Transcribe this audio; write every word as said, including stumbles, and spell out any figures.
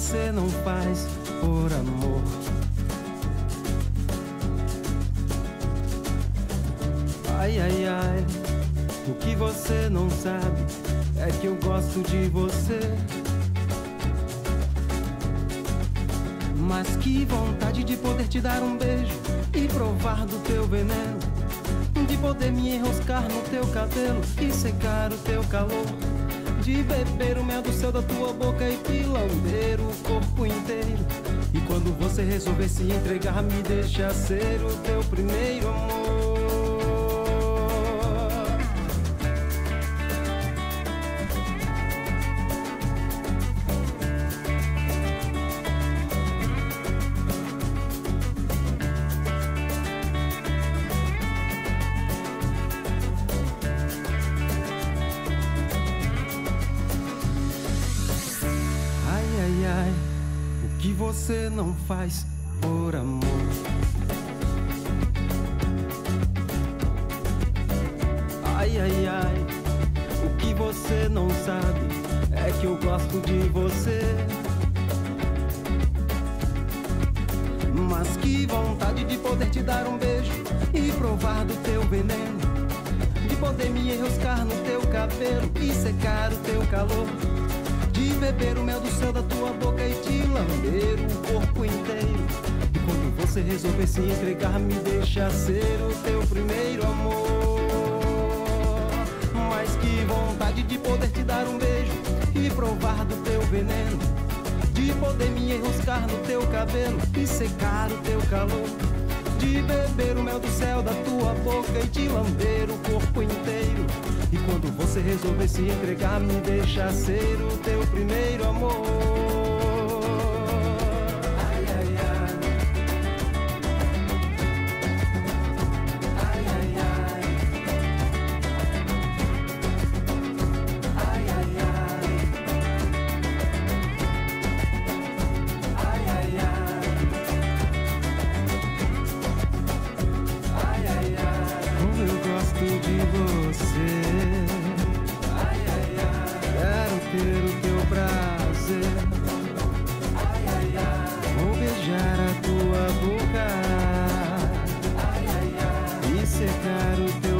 você não faz por amor? Ai, ai, ai, o que você não sabe é que eu gosto de você. Mas que vontade de poder te dar um beijo e provar do teu veneno, de poder me enroscar no teu cabelo e secar o teu calor, de beber o mel do céu da tua boca e te lamber o corpo inteiro. E quando você resolver se entregar, me deixa ser o teu primeiro amor. O que você não faz por amor? Ai, ai, ai, o que você não sabe é que eu gosto de você. Mas que vontade de poder te dar um beijo e provar do teu veneno, de poder me enroscar no teu cabelo e secar o teu calor, de beber o mel do céu da tua boca e te lamber o corpo inteiro. E quando você resolver se entregar, me deixa ser o teu primeiro amor. Mas que vontade de poder te dar um beijo e provar do teu veneno, de poder me enroscar no teu cabelo e secar o teu calor, de beber o mel do céu da tua boca e te lamber o corpo inteiro. E quando você resolver se entregar, me deixa ser o teu primeiro amor. Ai, ai, ai. Ai, ai, ai. Ai, ai, ai. Ai, ai, ai. Ai, ai, ai. Como eu gosto de você. Quero ter o teu prazer. Ai, ai, ai. Vou beijar a tua boca. Ai, ai, ai. E secar o teu